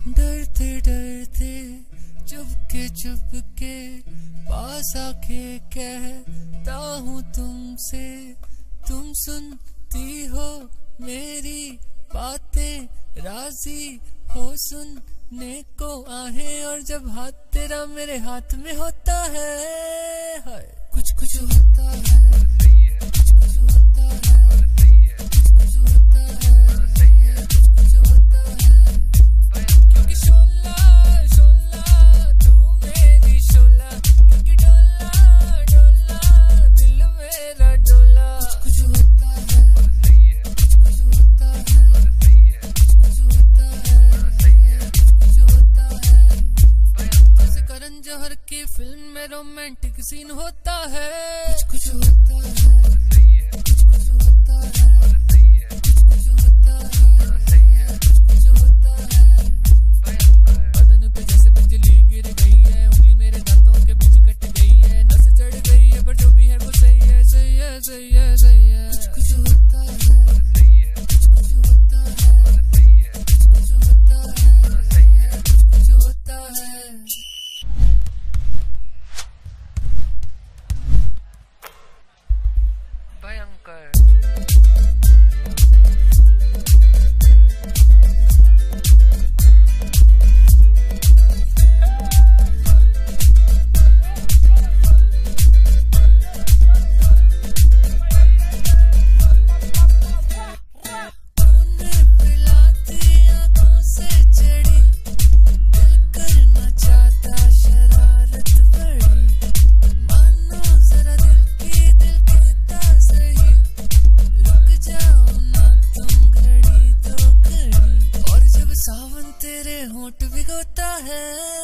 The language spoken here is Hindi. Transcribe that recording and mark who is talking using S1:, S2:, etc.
S1: डरते डरते चुपके पास आके कहता हूँ तुमसे, तुम सुनती हो मेरी बातें, राजी हो सुनने को आहें। और जब हाथ तेरा मेरे हाथ में होता है, हाय कुछ कुछ होता है, कुछ कुछ होता है, कुछ कुछ होता है, कुछ कुछ होता है। क्योंकि शोला शोला तू मेरी शोला, क्योंकि डोला डोला दिल मेरा डोला। कुछ कुछ होता है, कुछ कुछ होता है, कुछ कुछ होता है, कुछ कुछ होता है। जैसे करण जौहर की फिल्म में रोमांटिक सीन होता है। कुछ कुछ होता है, कुछ कुछ होता है, कुछ कुछ होता है, कुछ कुछ होता है। बदन पे जैसे बिजली गिर गई है, उंगली मेरे दांतों के बीच कट गई है, नस चढ़ गई है, पर जो भी है वो सही है, सही है, सही है, सही है। कुछ कुछ होता है, कुछ कुछ होता है, कुछ कुछ होता है, कुछ कुछ होता है। भयंकर तेरे होंठ भिगोता है।